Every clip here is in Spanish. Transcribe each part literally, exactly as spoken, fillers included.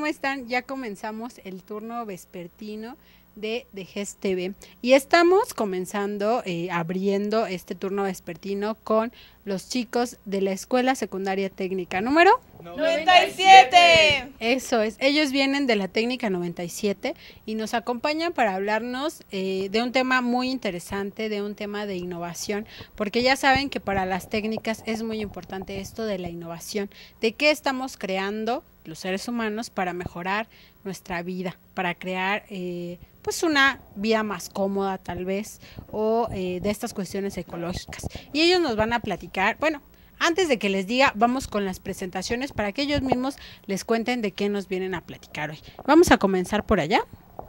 están? Ya comenzamos el turno vespertino de D G E S T V y estamos comenzando, eh, abriendo este turno vespertino con los chicos de la Escuela Secundaria Técnica número noventa y siete. Eso es, ellos vienen de la técnica noventa y siete y nos acompañan para hablarnos eh, de un tema muy interesante, de un tema de innovación, porque ya saben que para las técnicas es muy importante esto de la innovación, de qué estamos creando los seres humanos para mejorar nuestra vida, para crear eh, pues una vida más cómoda tal vez, o eh, de estas cuestiones ecológicas. Y ellos nos van a platicar, bueno, antes de que les diga, vamos con las presentaciones para que ellos mismos les cuenten de qué nos vienen a platicar hoy. Vamos a comenzar por allá.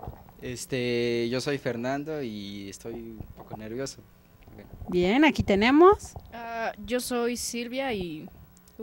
Este, yo soy Fernando y estoy un poco nervioso. Bien, aquí tenemos. Uh, yo soy Silvia y... Uh.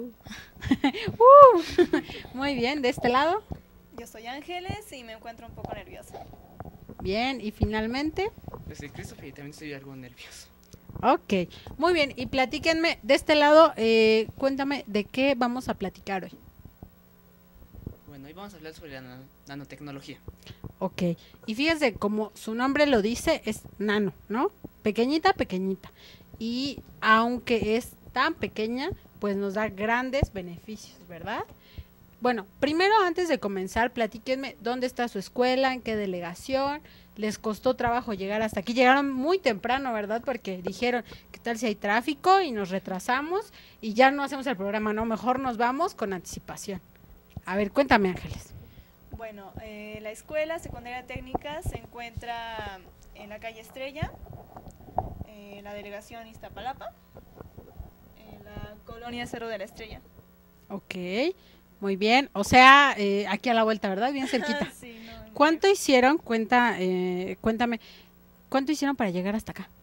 uh, muy bien, de este lado. Yo soy Ángeles y me encuentro un poco nerviosa. Bien, y finalmente. Yo soy Christopher y también estoy algo nervioso. Ok, muy bien, y platíquenme de este lado, eh, cuéntame de qué vamos a platicar hoy. Bueno, hoy vamos a hablar sobre la nan nanotecnología. Ok, y fíjense, como su nombre lo dice, es nano, ¿no? Pequeñita, pequeñita. Y aunque es tan pequeña, pues nos da grandes beneficios, ¿verdad? Bueno, primero antes de comenzar, platíquenme dónde está su escuela, en qué delegación. Les costó trabajo llegar hasta aquí, llegaron muy temprano, ¿verdad? Porque dijeron, ¿qué tal si hay tráfico? Y nos retrasamos y ya no hacemos el programa, no, mejor nos vamos con anticipación. A ver, cuéntame, Ángeles. Bueno, eh, la Escuela Secundaria Técnica se encuentra en la calle Estrella, en la delegación Iztapalapa, en la colonia Cerro de la Estrella. Ok, muy bien, o sea, eh, aquí a la vuelta, ¿verdad? Bien cerquita. Sí, no, ¿Cuánto hicieron? Cuenta, eh, cuéntame, ¿cuánto hicieron para llegar hasta acá?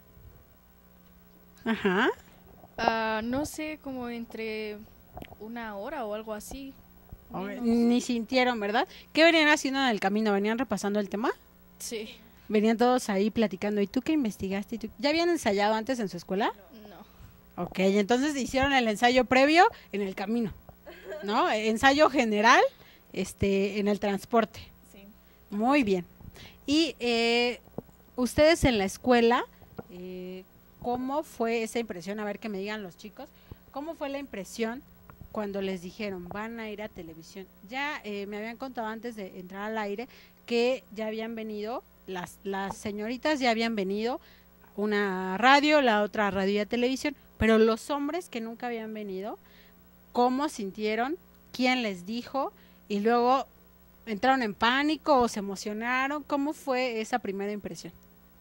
Ajá. Uh, no sé, como entre una hora o algo así. Okay. Ni sintieron, ¿verdad? ¿Qué venían haciendo en el camino? ¿Venían repasando el tema? Sí. Venían todos ahí platicando. ¿Y tú qué investigaste? ¿Y tú? ¿Ya habían ensayado antes en su escuela? No. Ok, entonces hicieron el ensayo previo en el camino, ¿no? Ensayo general este, en el transporte. Muy bien. Y eh, ustedes en la escuela, eh, ¿cómo fue esa impresión? A ver que me digan los chicos, ¿cómo fue la impresión cuando les dijeron van a ir a televisión? Ya eh, me habían contado antes de entrar al aire que ya habían venido, las, las señoritas ya habían venido, una radio, la otra radio y televisión, pero los hombres que nunca habían venido, ¿cómo sintieron? ¿Quién les dijo? Y luego... ¿entraron en pánico o se emocionaron? ¿Cómo fue esa primera impresión?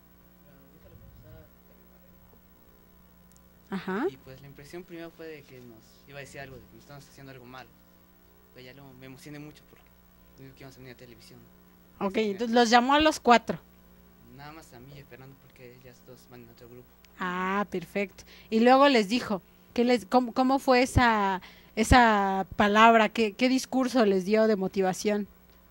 Ajá. Y pues la impresión primero fue de que nos iba a decir algo, de que nos estábamos haciendo algo mal. Pero ya luego me emocioné mucho porque digo que íbamos a venir a televisión. Ok, entonces los llamó a los cuatro. Nada más a mí y a Fernando porque ya todos van en otro grupo. Ah, perfecto. Y luego les dijo, ¿qué les, cómo, cómo fue esa, esa palabra? ¿Qué, qué discurso les dio de motivación?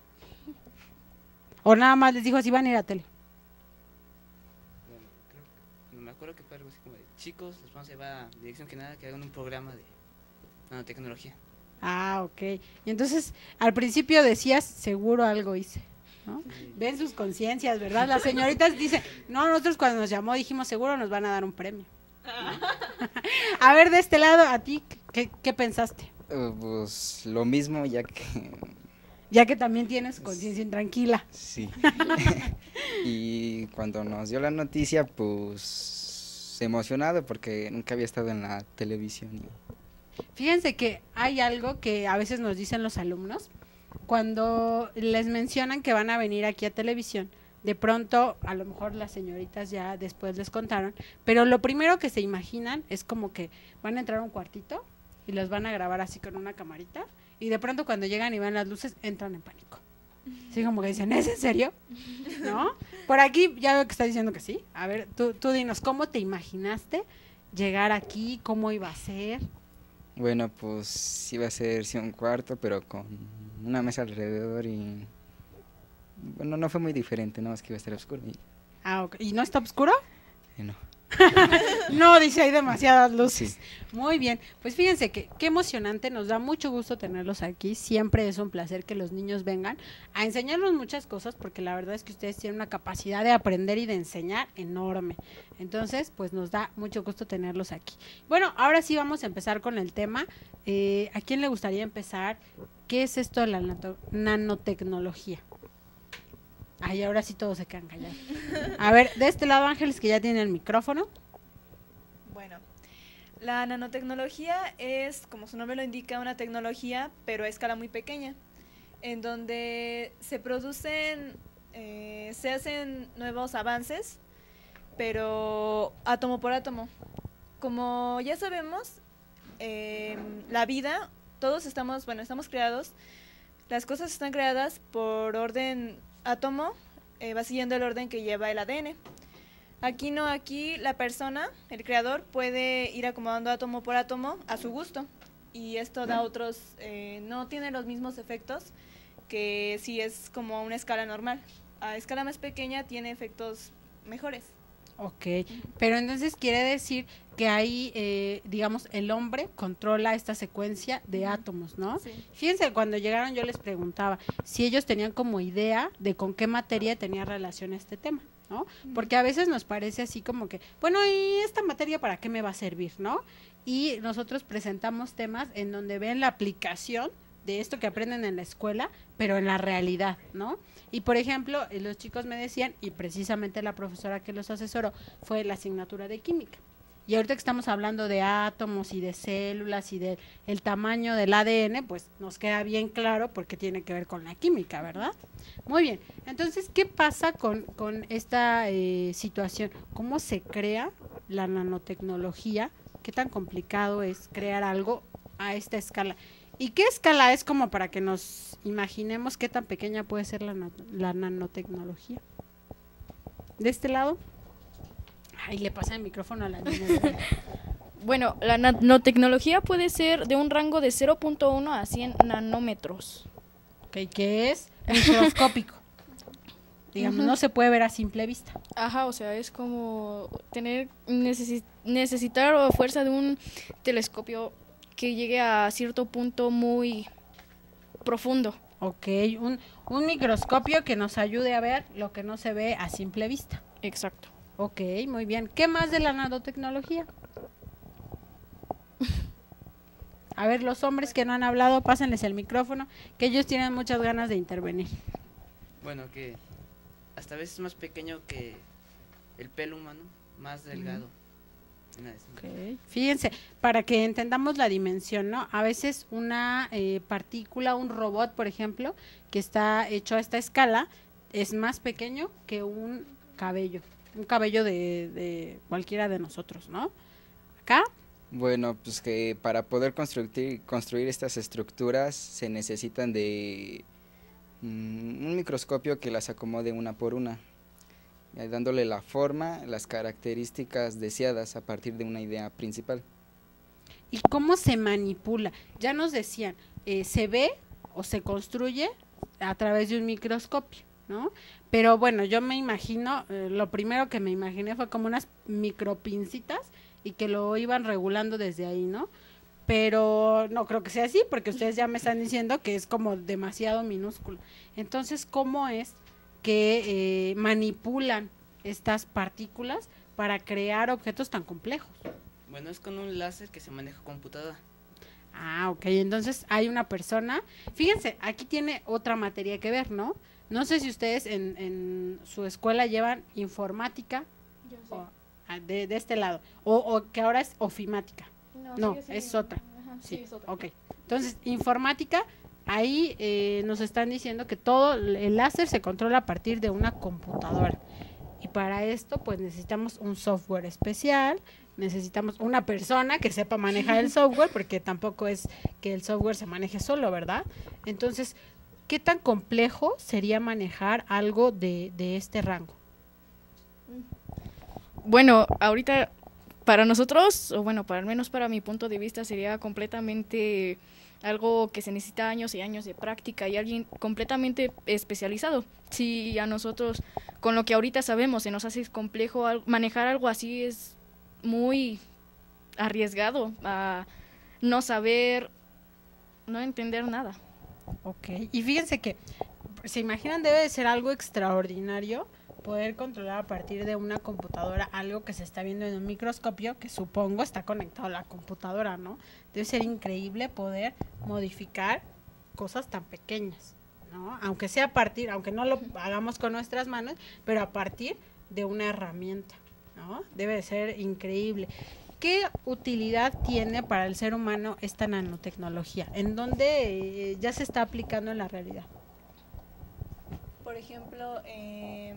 ¿O nada más les dijo así van a ir a tele? Bueno, creo que, no me acuerdo que fue algo así como de chicos, los vamos a llevar a Dirección General que hagan un programa de nanotecnología. Ah, ok. Y entonces, al principio decías, seguro algo hice, ¿no? Sí. Ven sus conciencias, ¿verdad? Las señoritas dicen, no, nosotros cuando nos llamó dijimos, seguro nos van a dar un premio, ¿no? A ver, de este lado, ¿a ti qué, qué pensaste? Uh, pues lo mismo, ya que... Ya que también tienes conciencia intranquila. Sí. Y cuando nos dio la noticia, pues emocionado porque nunca había estado en la televisión. Fíjense que hay algo que a veces nos dicen los alumnos, cuando les mencionan que van a venir aquí a televisión, de pronto, a lo mejor las señoritas ya después les contaron, pero lo primero que se imaginan es como que van a entrar a un cuartito y los van a grabar así con una camarita, y de pronto cuando llegan y ven las luces, entran en pánico. Así como que dicen, ¿es en serio? ¿No? Por aquí ya veo que está diciendo que sí. A ver, tú, tú dinos, ¿cómo te imaginaste llegar aquí? ¿Cómo iba a ser? Bueno, pues iba a ser sí, un cuarto, pero con una mesa alrededor y... Bueno, no fue muy diferente, nada más que iba a estar oscuro. Y... Ah, ok. ¿Y no está oscuro? Eh, no. No, dice, hay demasiadas luces. Sí. Muy bien, pues fíjense que qué emocionante, nos da mucho gusto tenerlos aquí, siempre es un placer que los niños vengan a enseñarnos muchas cosas, porque la verdad es que ustedes tienen una capacidad de aprender y de enseñar enorme, entonces pues nos da mucho gusto tenerlos aquí. Bueno, ahora sí vamos a empezar con el tema. Eh, ¿a quién le gustaría empezar? ¿Qué es esto de la nato- nanotecnología? Ay, ahora sí todos se quedan callados. A ver, de este lado Ángeles, que ya tiene el micrófono. Bueno, la nanotecnología es, como su nombre lo indica, una tecnología, pero a escala muy pequeña, en donde se producen, eh, se hacen nuevos avances, pero átomo por átomo. Como ya sabemos, eh, la vida, todos estamos, bueno, estamos creados, las cosas están creadas por orden átomo, eh, va siguiendo el orden que lleva el A D N. Aquí no, aquí la persona, el creador, puede ir acomodando átomo por átomo a su gusto, y esto da otros, eh, no tiene los mismos efectos que si es como a una escala normal. A escala más pequeña tiene efectos mejores. Ok, pero entonces quiere decir que ahí, eh, digamos, el hombre controla esta secuencia de Ujú. átomos, ¿no? Sí. Fíjense, cuando llegaron yo les preguntaba si ellos tenían como idea de con qué materia tenía relación este tema, ¿no? Porque a veces nos parece así como que, bueno, ¿y esta materia para qué me va a servir, no? Y nosotros presentamos temas en donde ven la aplicación de esto que aprenden en la escuela, pero en la realidad, ¿no? Y por ejemplo, eh, los chicos me decían, y precisamente la profesora que los asesoró fue la asignatura de química. Y ahorita que estamos hablando de átomos y de células y del el tamaño del A D N, pues nos queda bien claro porque tiene que ver con la química, ¿verdad? Muy bien, entonces, ¿qué pasa con, con esta eh, situación? ¿Cómo se crea la nanotecnología? ¿Qué tan complicado es crear algo a esta escala? ¿Y qué escala es como para que nos imaginemos qué tan pequeña puede ser la, na- la nanotecnología? ¿De este lado? Ay, le pasa el micrófono a la niña. Bueno, la nanotecnología puede ser de un rango de cero punto uno a cien nanómetros. Ok, ¿qué es? Microscópico. Digamos, Ujú. no se puede ver a simple vista. Ajá, o sea, es como tener necesi- necesitar a fuerza de un telescopio que llegue a cierto punto muy profundo. Ok, un, un microscopio que nos ayude a ver lo que no se ve a simple vista. Exacto. Ok, muy bien. ¿Qué más de la nanotecnología? A ver, los hombres que no han hablado, pásenles el micrófono, que ellos tienen muchas ganas de intervenir. Bueno, que hasta a veces es más pequeño que el pelo humano, más delgado. Una de esas. Ok, fíjense, para que entendamos la dimensión, ¿no? A veces una eh, partícula, un robot, por ejemplo, que está hecho a esta escala, es más pequeño que un cabello, un cabello de, de cualquiera de nosotros, ¿no? Acá, Bueno, pues que para poder construir, construir estas estructuras se necesitan de mm, un microscopio que las acomode una por una, eh, dándole la forma, las características deseadas a partir de una idea principal. ¿y cómo se manipula? Ya nos decían, eh, se ve o se construye a través de un microscopio, ¿no? Pero bueno, yo me imagino, eh, lo primero que me imaginé fue como unas micropincitas y que lo iban regulando desde ahí, ¿no? Pero no creo que sea así, porque ustedes ya me están diciendo que es como demasiado minúsculo. Entonces, ¿cómo es que eh, manipulan estas partículas para crear objetos tan complejos? Bueno, es con un láser que se maneja computadora. Ah, ok, entonces hay una persona, fíjense, aquí tiene otra materia que ver, ¿no? No sé si ustedes en, en su escuela llevan informática o, ah, de, de este lado, o, o que ahora es ofimática. No, es otra. Sí, ok. Entonces, informática, ahí eh, nos están diciendo que todo el láser se controla a partir de una computadora. Y para esto, pues necesitamos un software especial, necesitamos una persona que sepa manejar el software, porque tampoco es que el software se maneje solo, ¿verdad? Entonces, ¿qué tan complejo sería manejar algo de, de este rango? Bueno, ahorita para nosotros, o bueno, para al menos para mi punto de vista, sería completamente algo que se necesita años y años de práctica y alguien completamente especializado. Si a nosotros, con lo que ahorita sabemos, se nos hace complejo al- manejar algo así, es muy arriesgado a no saber, no entender nada. Ok, y fíjense que, se imaginan, debe de ser algo extraordinario poder controlar a partir de una computadora algo que se está viendo en un microscopio, que supongo está conectado a la computadora, ¿no? Debe ser increíble poder modificar cosas tan pequeñas, ¿no? Aunque sea a partir, aunque no lo hagamos con nuestras manos, pero a partir de una herramienta, ¿no? Debe de ser increíble. ¿Qué utilidad tiene para el ser humano esta nanotecnología? ¿En dónde eh, ya se está aplicando en la realidad? Por ejemplo, eh,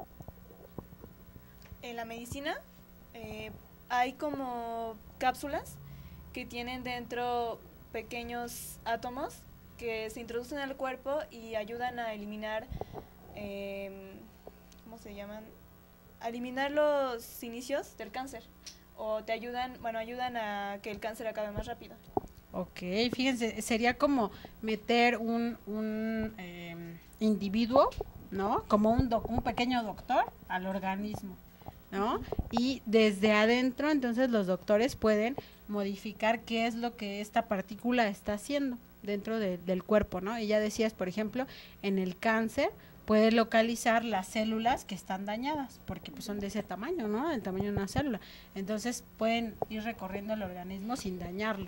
en la medicina eh, hay como cápsulas que tienen dentro pequeños átomos que se introducen al cuerpo y ayudan a eliminar, eh, ¿cómo se llaman? A eliminar los inicios del cáncer, o te ayudan, bueno, ayudan a que el cáncer acabe más rápido. Ok, fíjense, sería como meter un, un eh, individuo, ¿no? Como un, doc, un pequeño doctor al organismo, ¿no? Y desde adentro, entonces, los doctores pueden modificar qué es lo que esta partícula está haciendo dentro de, del cuerpo, ¿no? Y ya decías, por ejemplo, en el cáncer, puede localizar las células que están dañadas, porque pues son de ese tamaño, ¿no? El tamaño de una célula. Entonces, pueden ir recorriendo el organismo sin dañarlo.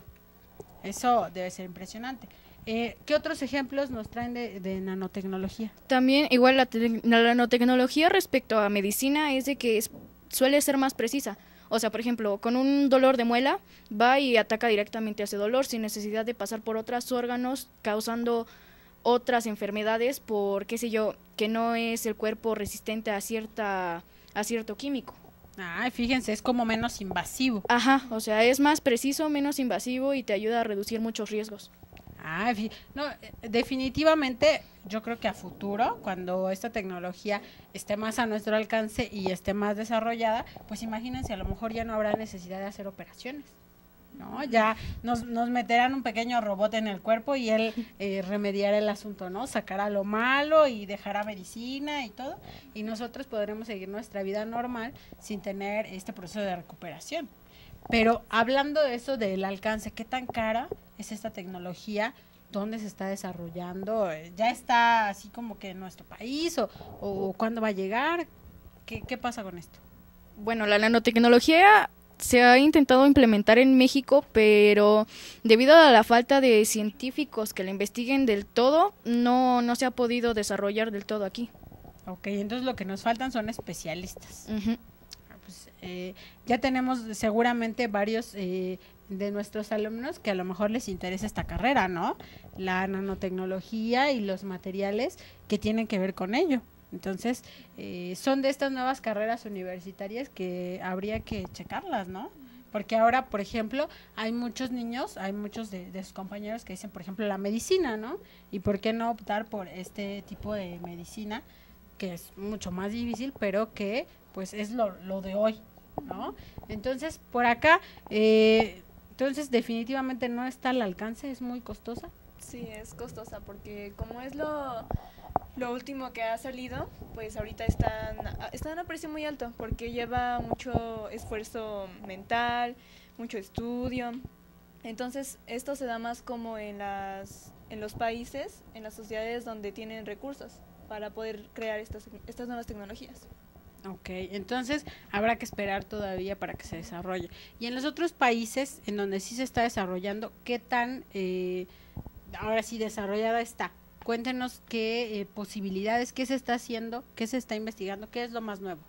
Eso debe ser impresionante. Eh, ¿Qué otros ejemplos nos traen de, de nanotecnología? También, igual la, te la nanotecnología respecto a medicina es de que es, suele ser más precisa. O sea, por ejemplo, con un dolor de muela, va y ataca directamente a ese dolor sin necesidad de pasar por otros órganos, causando otras enfermedades por, qué sé yo, que no es el cuerpo resistente a cierta a cierto químico. Ah, fíjense, es como menos invasivo. Ajá, o sea, es más preciso, menos invasivo y te ayuda a reducir muchos riesgos. Ah, no, definitivamente yo creo que a futuro, cuando esta tecnología esté más a nuestro alcance y esté más desarrollada, pues imagínense, a lo mejor ya no habrá necesidad de hacer operaciones, ¿no? Ya nos, nos meterán un pequeño robot en el cuerpo y él eh, remediará el asunto, ¿no? Sacará lo malo y dejará medicina y todo, y nosotros podremos seguir nuestra vida normal sin tener este proceso de recuperación. Pero hablando de eso, del alcance, ¿qué tan cara es esta tecnología? ¿Dónde se está desarrollando? ¿Ya está así como que en nuestro país? ¿O, o cuándo va a llegar? ¿Qué, qué pasa con esto? Bueno, la nanotecnología se ha intentado implementar en México, pero debido a la falta de científicos que la investiguen del todo, no, no se ha podido desarrollar del todo aquí. Ok, entonces lo que nos faltan son especialistas. Uh-huh. Pues, eh, ya tenemos seguramente varios eh, de nuestros alumnos que a lo mejor les interesa esta carrera, ¿no? La nanotecnología y los materiales que tienen que ver con ello. Entonces, eh, son de estas nuevas carreras universitarias que habría que checarlas, ¿no? Porque ahora, por ejemplo, hay muchos niños, hay muchos de, de sus compañeros que dicen, por ejemplo, la medicina, ¿no? ¿Y por qué no optar por este tipo de medicina que es mucho más difícil, pero que pues es lo, lo de hoy, ¿no? Entonces, por acá, eh, entonces definitivamente no está al alcance, es muy costosa. Sí, es costosa porque como es lo, lo último que ha salido, pues ahorita están, están a precio muy alto porque lleva mucho esfuerzo mental, mucho estudio. Entonces, esto se da más como en, las, en los países, en las sociedades donde tienen recursos para poder crear estas, estas nuevas tecnologías. Ok, entonces habrá que esperar todavía para que se desarrolle. Y en los otros países en donde sí se está desarrollando, ¿qué tan, eh, ahora sí, desarrollada está? Cuéntenos qué eh, posibilidades, qué se está haciendo, qué se está investigando, qué es lo más nuevo.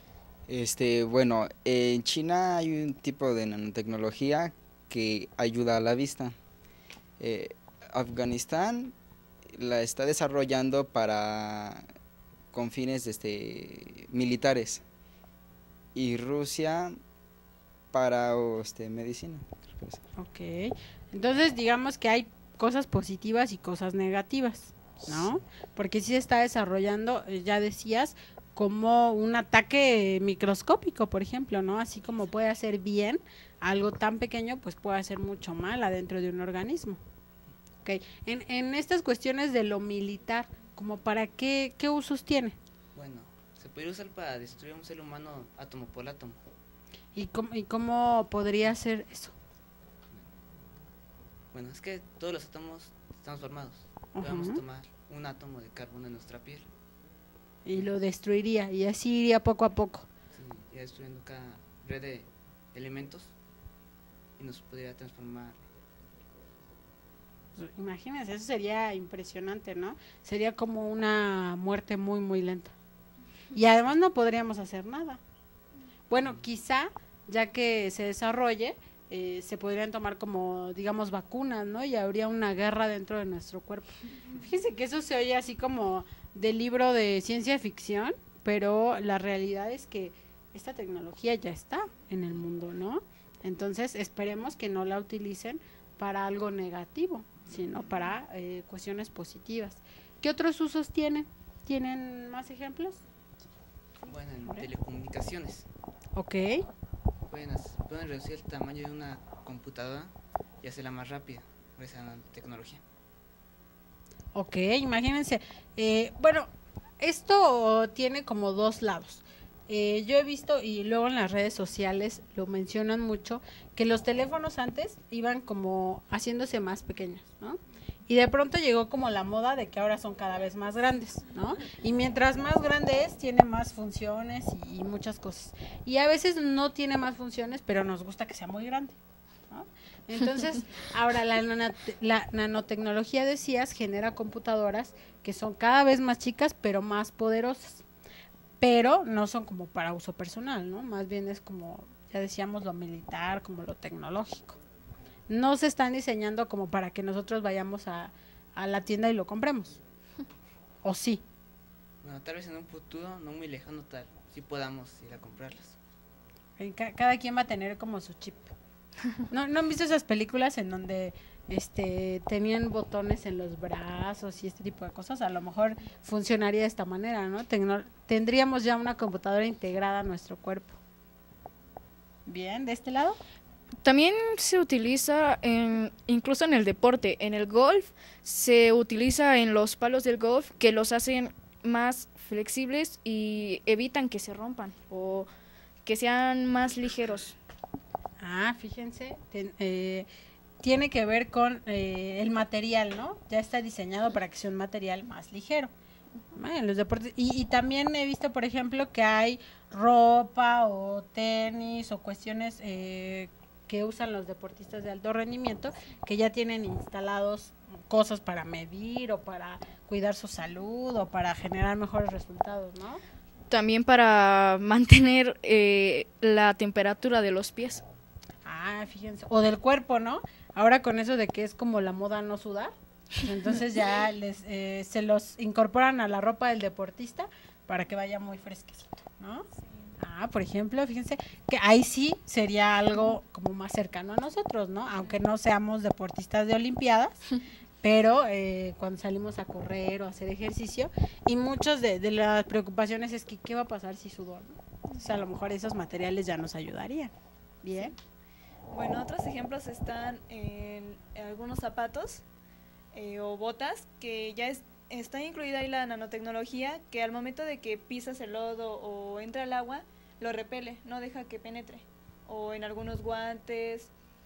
Este, bueno, en China hay un tipo de nanotecnología que ayuda a la vista. Eh, Afganistán la está desarrollando para con fines este, militares, y Rusia para este, medicina. Ok, entonces digamos que hay cosas positivas y cosas negativas, ¿no? Porque sí se está desarrollando, ya decías, como un ataque microscópico, por ejemplo, ¿no? Así como puede hacer bien algo tan pequeño, pues puede hacer mucho mal adentro de un organismo. Ok, en, en estas cuestiones de lo militar, ¿como para qué, qué usos tiene? Bueno, se puede usar para destruir a un ser humano átomo por átomo. ¿Y cómo, y cómo podría ser eso? Bueno, es que todos los átomos estamos formados. Ajá. Vamos a tomar un átomo de carbono en nuestra piel. Y lo destruiría, y así iría poco a poco. Sí, ya destruyendo cada red de elementos y nos podría transformar. Imagínense, eso sería impresionante, ¿no? Sería como una muerte muy, muy lenta. Y además no podríamos hacer nada. Bueno, quizá, ya que se desarrolle, eh, se podrían tomar como, digamos, vacunas, ¿no? Y habría una guerra dentro de nuestro cuerpo. Fíjense que eso se oye así como de libro de ciencia ficción, pero la realidad es que esta tecnología ya está en el mundo, ¿no? Entonces, esperemos que no la utilicen para algo negativo, sino para eh, cuestiones positivas. ¿Qué otros usos tienen? ¿Tienen más ejemplos? Bueno, en telecomunicaciones. Ok. Pueden, pueden reducir el tamaño de una computadora y hacerla más rápida gracias a la tecnología. Ok, imagínense. Eh, bueno, esto tiene como dos lados. Eh, yo he visto, y luego en las redes sociales lo mencionan mucho, que los teléfonos antes iban como haciéndose más pequeños, ¿no? Y de pronto llegó como la moda de que ahora son cada vez más grandes, ¿no? Y mientras más grande es, tiene más funciones y, y muchas cosas. Y a veces no tiene más funciones, pero nos gusta que sea muy grande, ¿no? Entonces, ahora la, nanate- la nanotecnología, decías, genera computadoras que son cada vez más chicas, pero más poderosas. Pero no son como para uso personal, ¿no? Más bien es como, ya decíamos, lo militar, como lo tecnológico. No se están diseñando como para que nosotros vayamos a, a la tienda y lo compremos. ¿O sí? Bueno, tal vez en un futuro no muy lejano tal, sí podamos ir a comprarlas. Eh, ca- Cada quien va a tener como su chip. ¿No, ¿no han visto esas películas en donde este tenían botones en los brazos y este tipo de cosas? A lo mejor funcionaría de esta manera, ¿no? Tecno- tendríamos ya una computadora integrada a nuestro cuerpo. Bien, ¿de este lado? También se utiliza en, incluso en el deporte. En el golf se utiliza en los palos del golf que los hacen más flexibles y evitan que se rompan o que sean más ligeros. Ah, fíjense, ten- eh, tiene que ver con eh, el material, ¿no? Ya está diseñado para que sea un material más ligero. Ah, en los deportes. Y, y también he visto, por ejemplo, que hay ropa o tenis o cuestiones eh, que usan los deportistas de alto rendimiento que ya tienen instalados cosas para medir o para cuidar su salud o para generar mejores resultados, ¿no? También para mantener eh, la temperatura de los pies. Ah, fíjense. O del cuerpo, ¿no? Ahora con eso de que es como la moda no sudar, pues entonces ya les eh, se los incorporan a la ropa del deportista para que vaya muy fresquecito, ¿no? Ah, por ejemplo, fíjense que ahí sí sería algo como más cercano a nosotros, ¿no? Aunque no seamos deportistas de olimpiadas, pero eh, cuando salimos a correr o a hacer ejercicio, y muchas de, de las preocupaciones es que qué va a pasar si sudo, ¿no? Entonces a lo mejor esos materiales ya nos ayudarían. Bien. Bueno, otros ejemplos están en, en algunos zapatos eh, o botas que ya es, está incluida ahí la nanotecnología que al momento de que pisas el lodo o entra el agua, lo repele, no deja que penetre. O en algunos guantes,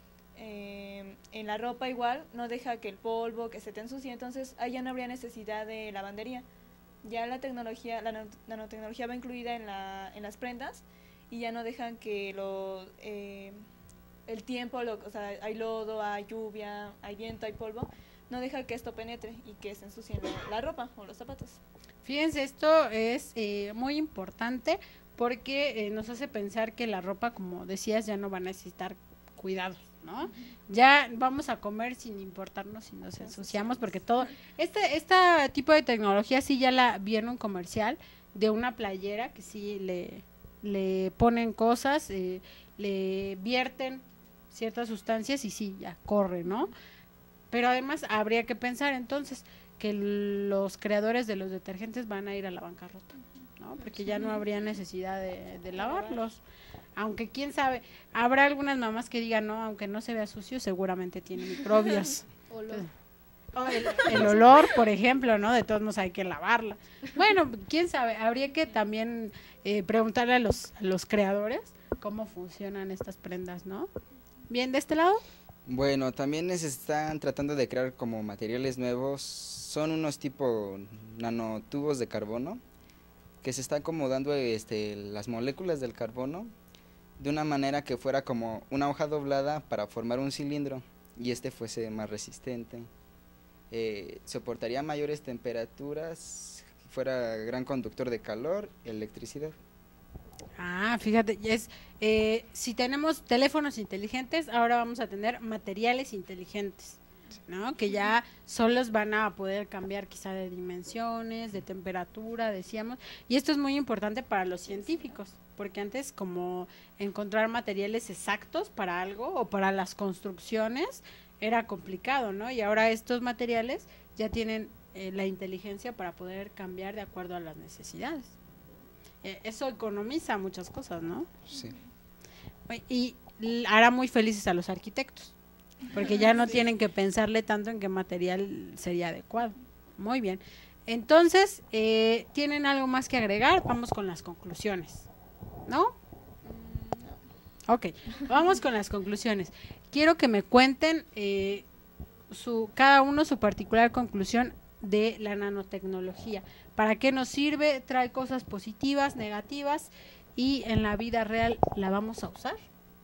eh, en la ropa igual, no deja que el polvo, que se te ensucie, entonces ahí ya no habría necesidad de lavandería. Ya la tecnología, la nano- nanotecnología va incluida en, la, en las prendas y ya no dejan que lo... Eh, el tiempo, lo, o sea, hay lodo, hay lluvia, hay viento, hay polvo, no deja que esto penetre y que se ensucien la, la ropa o los zapatos. Fíjense, esto es eh, muy importante porque eh, nos hace pensar que la ropa, como decías, ya no va a necesitar cuidados, ¿no? Uh-huh. Ya vamos a comer sin importarnos si nos ensuciamos, porque todo, este, este tipo de tecnología sí ya la vi en un comercial de una playera que sí le, le ponen cosas, eh, le vierten ciertas sustancias y sí, ya corre, ¿no? Pero además habría que pensar entonces que los creadores de los detergentes van a ir a la bancarrota, ¿no? Porque ya no habría necesidad de, de lavarlos. Aunque quién sabe, habrá algunas mamás que digan, no, aunque no se vea sucio, seguramente tiene microbios. Olor. Oh, el, el olor, por ejemplo, ¿no? De todos modos hay que lavarla. Bueno, quién sabe, habría que también eh, preguntarle a los, a los creadores cómo funcionan estas prendas, ¿no? Bien, de este lado. Bueno, también se están tratando de crear como materiales nuevos, son unos tipo nanotubos de carbono, que se está acomodando este, las moléculas del carbono de una manera que fuera como una hoja doblada para formar un cilindro y este fuese más resistente. Eh, soportaría mayores temperaturas, fuera gran conductor de calor y electricidad. Ah, fíjate, es, eh, si tenemos teléfonos inteligentes, ahora vamos a tener materiales inteligentes, ¿no? Que ya solos van a poder cambiar quizá de dimensiones, de temperatura, decíamos, y esto es muy importante para los científicos, porque antes como encontrar materiales exactos para algo o para las construcciones era complicado, ¿no? Y ahora estos materiales ya tienen eh, la inteligencia para poder cambiar de acuerdo a las necesidades. Eh, eso economiza muchas cosas, ¿no? Sí. Y hará muy felices a los arquitectos, porque ya no Sí. tienen que pensarle tanto en qué material sería adecuado. Muy bien. Entonces, eh, ¿tienen algo más que agregar? Vamos con las conclusiones, ¿no? Ok, vamos con las conclusiones. Quiero que me cuenten eh, su, cada uno su particular conclusión de la nanotecnología. ¿Para qué nos sirve? ¿Trae cosas positivas, negativas? ¿Y en la vida real la vamos a usar?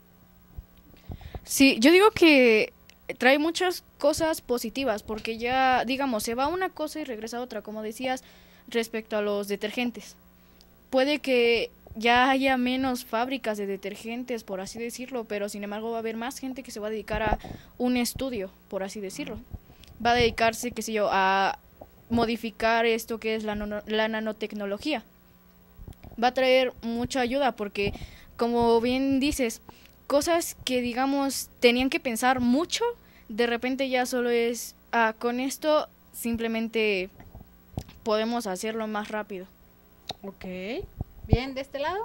Sí, yo digo que trae muchas cosas positivas, porque ya, digamos, se va una cosa y regresa otra, como decías, respecto a los detergentes. Puede que ya haya menos fábricas de detergentes, por así decirlo, pero sin embargo va a haber más gente que se va a dedicar a un estudio, por así decirlo. Va a dedicarse, qué sé yo, a modificar esto que es la, nano- la nanotecnología. Va a traer mucha ayuda porque, como bien dices, cosas que, digamos, tenían que pensar mucho, de repente ya solo es, ah, con esto simplemente podemos hacerlo más rápido. Ok. Bien, ¿de este lado?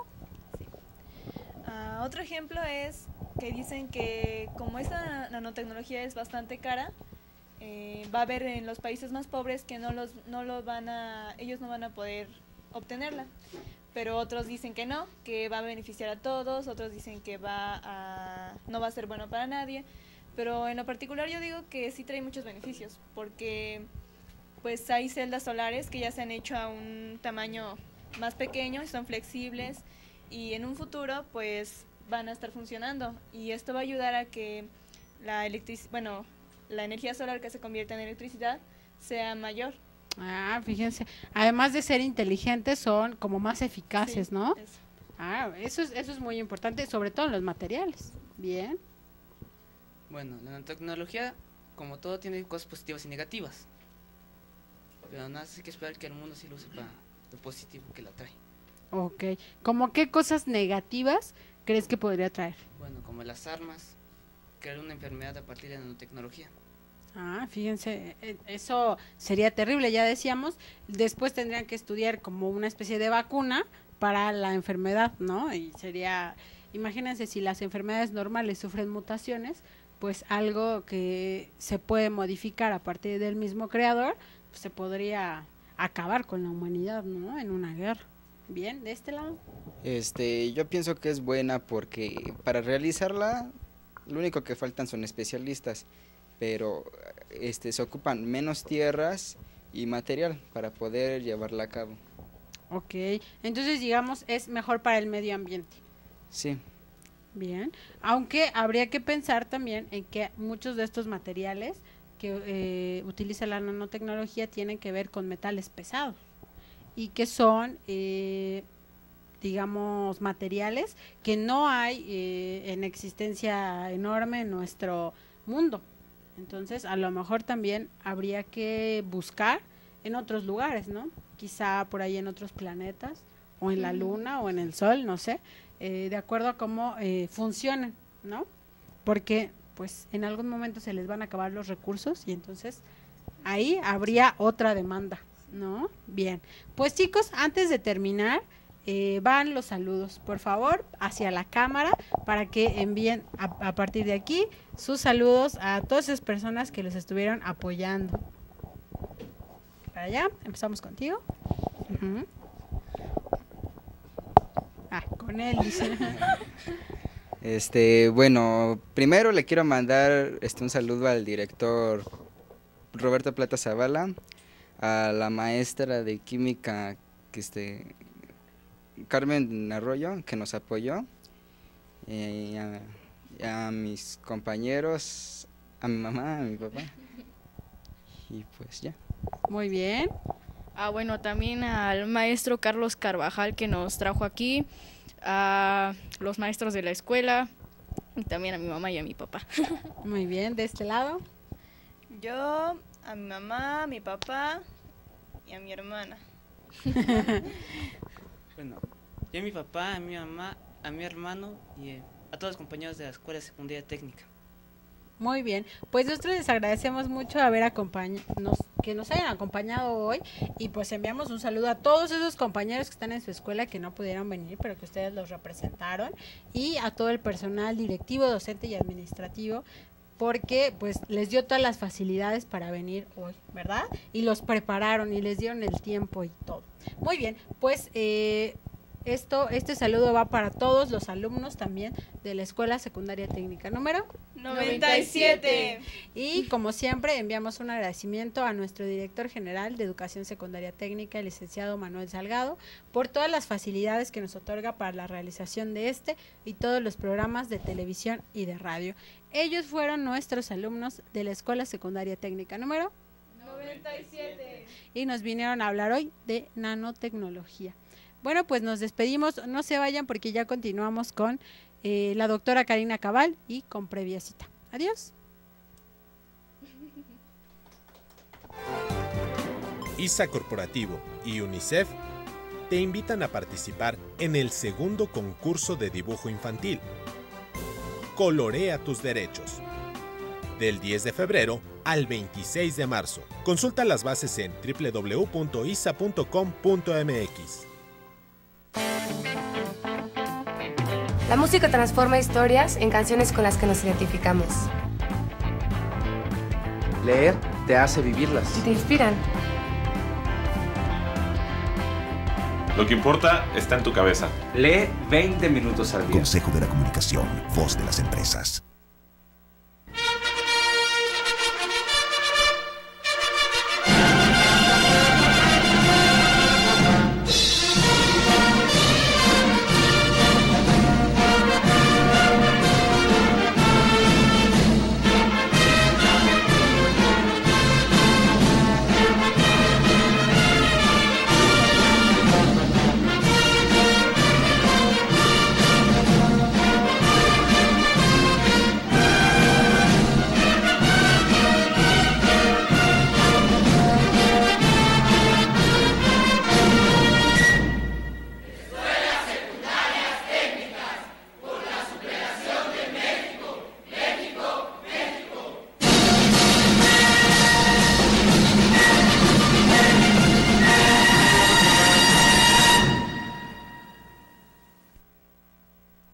Ah, otro ejemplo es que dicen que como esta nanotecnología es bastante cara, eh, va a haber en los países más pobres que no los no lo van a ellos no van a poder obtenerla, pero otros dicen que no, que va a beneficiar a todos, otros dicen que va a no va a ser bueno para nadie, pero en lo particular yo digo que sí trae muchos beneficios, porque pues hay celdas solares que ya se han hecho a un tamaño más pequeño y son flexibles y en un futuro pues van a estar funcionando y esto va a ayudar a que la electric bueno la energía solar que se convierta en electricidad sea mayor. Ah, fíjense. Además de ser inteligentes, son como más eficaces, Sí, ¿no? eso. Ah, eso es, eso es muy importante, sobre todo en los materiales. Bien. Bueno, la nanotecnología, como todo, tiene cosas positivas y negativas. Pero nada, hay que esperar que el mundo sí lo use para lo positivo que la trae. Ok. ¿Cómo qué cosas negativas crees que podría traer? Bueno, como las armas, crear una enfermedad a partir de la nanotecnología. Ah, fíjense, eh, eso sería terrible, ya decíamos. Después tendrían que estudiar como una especie de vacuna para la enfermedad, ¿no? Y sería, imagínense si las enfermedades normales sufren mutaciones, pues algo que se puede modificar a partir del mismo creador, pues se podría acabar con la humanidad, ¿no? En una guerra. Bien, de este lado. Este, yo pienso que es buena porque para realizarla lo único que faltan son especialistas, pero este se ocupan menos tierras y material para poder llevarla a cabo. Ok, entonces digamos es mejor para el medio ambiente. Sí. Bien, aunque habría que pensar también en que muchos de estos materiales que eh, utiliza la nanotecnología tienen que ver con metales pesados y que son, eh, digamos, materiales que no hay eh, en existencia enorme en nuestro mundo. Entonces, a lo mejor también habría que buscar en otros lugares, ¿no? Quizá por ahí en otros planetas, o en la Luna, o en el Sol, no sé, eh, de acuerdo a cómo eh, funcionan, ¿no? Porque, pues, en algún momento se les van a acabar los recursos y entonces ahí habría otra demanda, ¿no? Bien, pues chicos, antes de terminar, eh, van los saludos, por favor, hacia la cámara para que envíen a, a partir de aquí sus saludos a todas esas personas que los estuvieron apoyando. Para allá, empezamos contigo. Uh-huh. Ah, con él, dice. Este, bueno, primero le quiero mandar este, un saludo al director Roberto Plata Zavala, a la maestra de química que este, Carmen Arroyo, que nos apoyó, y a, y a mis compañeros, a mi mamá, a mi papá, y pues ya. Muy bien. Ah, bueno, también al maestro Carlos Carvajal que nos trajo aquí, a los maestros de la escuela y también a mi mamá y a mi papá. Muy bien, de este lado. Yo, a mi mamá, a mi papá y a mi hermana. Bueno, yo a mi papá, a mi mamá, a mi hermano y eh, a todos los compañeros de la Escuela Secundaria Técnica. Muy bien, pues nosotros les agradecemos mucho haber acompañado, que nos hayan acompañado hoy y pues enviamos un saludo a todos esos compañeros que están en su escuela que no pudieron venir, pero que ustedes los representaron, y a todo el personal directivo, docente y administrativo, porque pues les dio todas las facilidades para venir hoy, ¿verdad? Y los prepararon y les dieron el tiempo y todo. Muy bien, pues eh, esto, este saludo va para todos los alumnos también de la Escuela Secundaria Técnica número noventa y siete. Y como siempre enviamos un agradecimiento a nuestro director general de Educación Secundaria Técnica, el licenciado Manuel Salgado, por todas las facilidades que nos otorga para la realización de este y todos los programas de televisión y de radio. Ellos fueron nuestros alumnos de la Escuela Secundaria Técnica número noventa y siete. Y nos vinieron a hablar hoy de nanotecnología. Bueno, pues nos despedimos, no se vayan porque ya continuamos con eh, la doctora Karina Cabal y con previa cita. Adiós. I S A Corporativo y UNICEF te invitan a participar en el segundo concurso de dibujo infantil. Colorea tus derechos. Del diez de febrero al veintiséis de marzo. Consulta las bases en doble u doble u doble u punto i s a punto com punto m x. La música transforma historias en canciones con las que nos identificamos. Leer te hace vivirlas. Y te inspiran. Lo que importa está en tu cabeza. Lee veinte minutos al día. Consejo de la Comunicación, voz de las empresas.